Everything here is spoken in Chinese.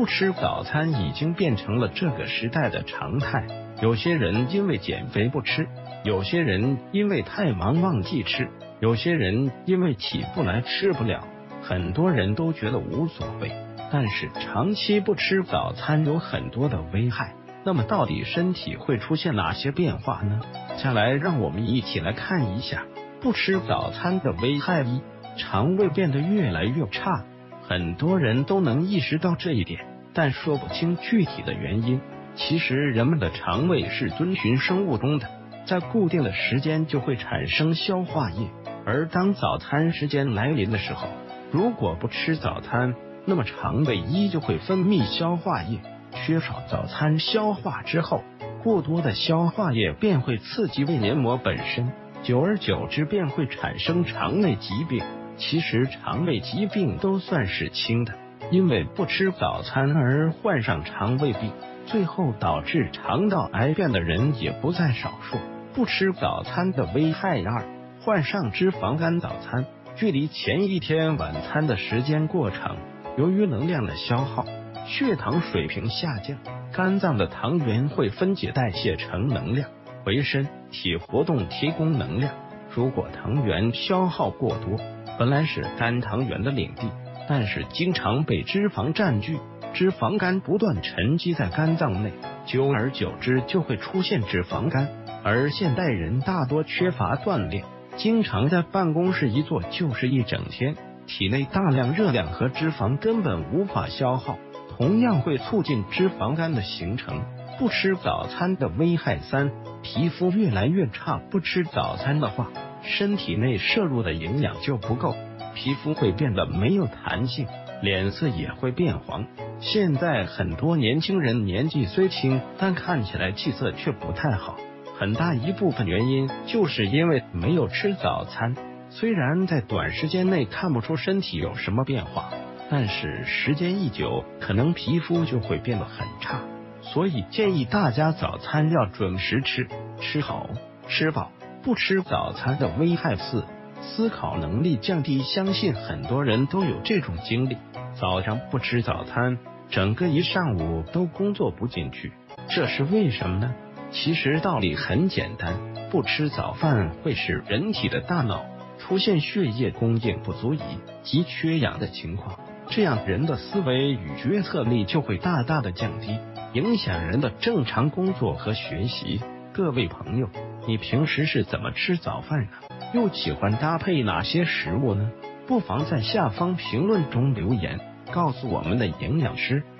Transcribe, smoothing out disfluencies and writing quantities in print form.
不吃早餐已经变成了这个时代的常态。有些人因为减肥不吃，有些人因为太忙忘记吃，有些人因为起不来吃不了，很多人都觉得无所谓。但是长期不吃早餐有很多的危害，那么到底身体会出现哪些变化呢？接下来让我们一起来看一下不吃早餐的危害。一、肠胃变得越来越差。很多人都能意识到这一点，但说不清具体的原因。其实人们的肠胃是遵循生物钟的，在固定的时间就会产生消化液，而当早餐时间来临的时候，如果不吃早餐，那么肠胃依旧会分泌消化液。缺少早餐消化之后，过多的消化液便会刺激胃黏膜本身，久而久之便会产生肠胃疾病。其实肠胃疾病都算是轻的，因为不吃早餐而患上肠胃病，最后导致肠道癌变的人也不在少数。不吃早餐的危害。二、患上脂肪肝。早餐距离前一天晚餐的时间过长，由于能量的消耗，血糖水平下降，肝脏的糖原会分解代谢成能量，为身体活动提供能量。如果糖原消耗过多，本来是肝糖原的领地，但是经常被脂肪占据，脂肪肝不断沉积在肝脏内，久而久之就会出现脂肪肝。而现代人大多缺乏锻炼，经常在办公室一坐就是一整天，体内大量热量和脂肪根本无法消耗，同样会促进脂肪肝的形成。不吃早餐的危害。三、皮肤越来越差。不吃早餐的话，身体内摄入的营养就不够，皮肤会变得没有弹性，脸色也会变黄。现在很多年轻人年纪虽轻，但看起来气色却不太好，很大一部分原因就是因为没有吃早餐。虽然在短时间内看不出身体有什么变化，但是时间一久，可能皮肤就会变得很差。所以建议大家早餐要准时吃，吃好吃饱。不吃早餐的危害。四、思考能力降低。相信很多人都有这种经历，早上不吃早餐，整个一上午都工作不进去，这是为什么呢？其实道理很简单，不吃早饭会使人体的大脑出现血液供应不足以及缺氧的情况，这样人的思维与决策力就会大大的降低，影响人的正常工作和学习。各位朋友，你平时是怎么吃早饭呢？又喜欢搭配哪些食物呢？不妨在下方评论中留言，告诉我们的营养师。